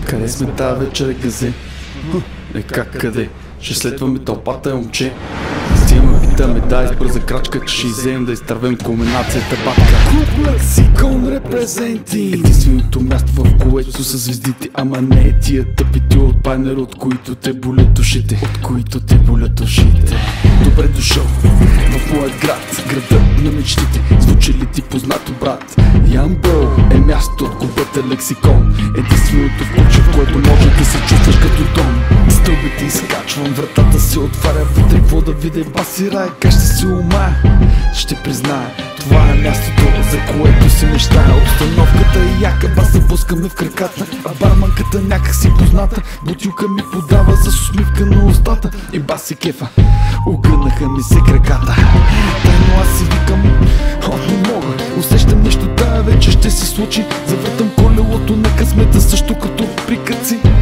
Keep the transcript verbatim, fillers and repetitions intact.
Къде сме тази вечер, газе? Е как къде? Ще следваме тълпата, момче. Стигаме, питаме, дай с бърза крачка, че ще изземем да изтървем кулминацията, батка. Клуб Лексикон репрезенти, единственото място, в което са звездите, ама не е тия тъпите от байнер, от които те болят душите, от които те болят душите. Добре дошъл в моят град, града на мечтите. Звучи ли ти познато, брат? Ямбъл е място от клубата Лексикон, единственото включе, в което може да се чувстваш като дом. Стълбите изкачвам, вратата се отваря, вътре какво да видя, баси рай, как ще се умая. Ще призная, това е мястото, за което си мечтая. Обстановката е яка, баса пускаме в краката, а барманката някак си позната. Бутилка ми подава с усмивка на устата и баси кефа, огънаха ми се краката. Тайно аз си викам, о, не мога, усещам нещо, тая вече ще се случи. Завъртам колелото на късмета, също като при каци.